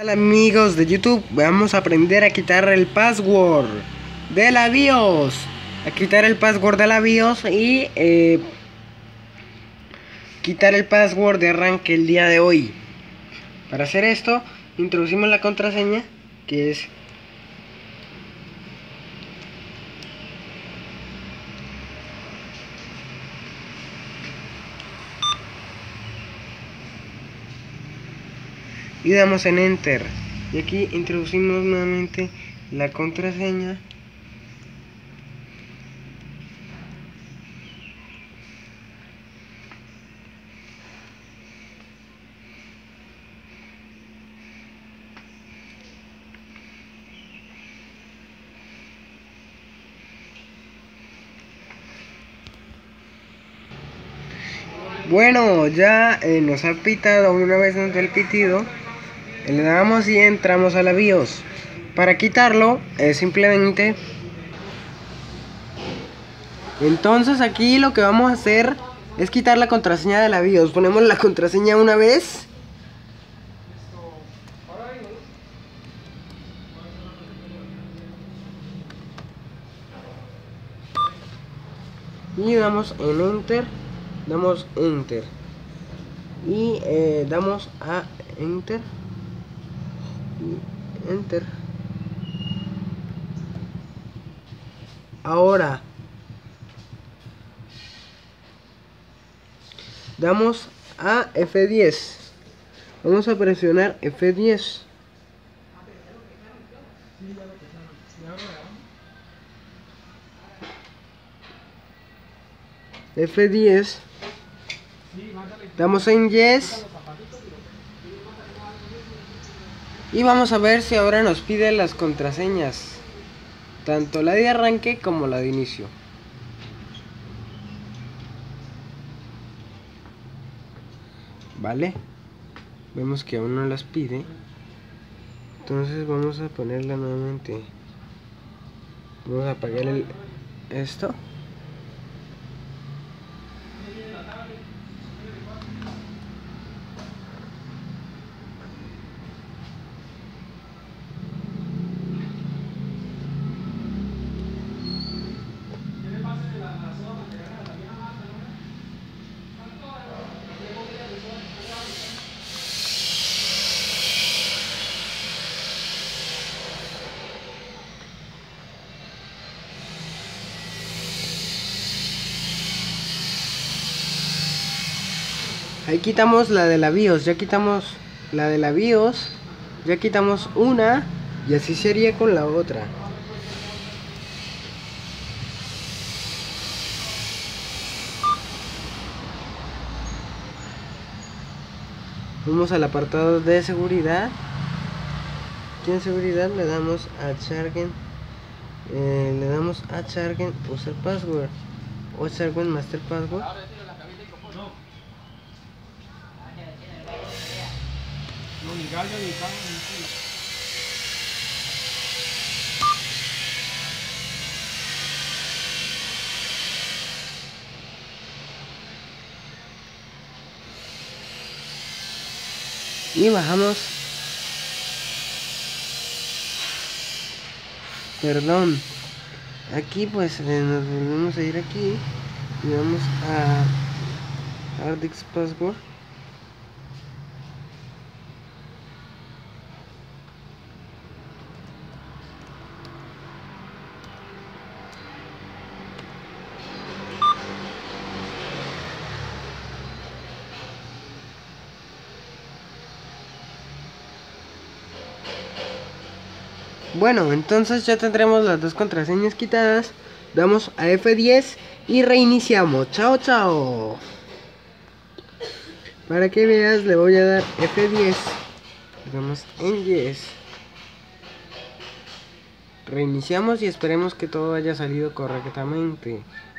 Hola amigos de YouTube, vamos a aprender a quitar el password de la BIOS. A quitar el password de la BIOS y quitar el password de arranque el día de hoy. Para hacer esto, introducimos la contraseña, que es y damos en Enter. Y aquí introducimos nuevamente la contraseña. Bueno, ya nos ha pitado, una vez nos da el pitido, le damos y entramos a la BIOS. Para quitarlo, simplemente... Entonces aquí lo que vamos a hacer es quitar la contraseña de la BIOS. Ponemos la contraseña una vez. Y damos en Enter. Damos Enter. Y damos a Enter. Y Enter. Ahora damos a F10. Vamos a presionar F10. F10. Damos en Yes. Y vamos a ver si ahora nos pide las contraseñas, tanto la de arranque como la de inicio. Vale, vemos que aún no las pide. Entonces vamos a ponerla nuevamente. Vamos a apagar esto. Ahí quitamos la de la BIOS, ya quitamos la de la BIOS, ya quitamos una y así sería con la otra. Vamos al apartado de seguridad. Aquí en seguridad le damos a Chargen, User Password o Chargen Master Password. Y bajamos, perdón, aquí pues nos volvemos a ir aquí y vamos a Hard Disk Password. Bueno, entonces ya tendremos las dos contraseñas quitadas. Damos a F10 y reiniciamos. Chao, chao. Para que veas, le voy a dar F10. Damos en Yes. Reiniciamos y esperemos que todo haya salido correctamente.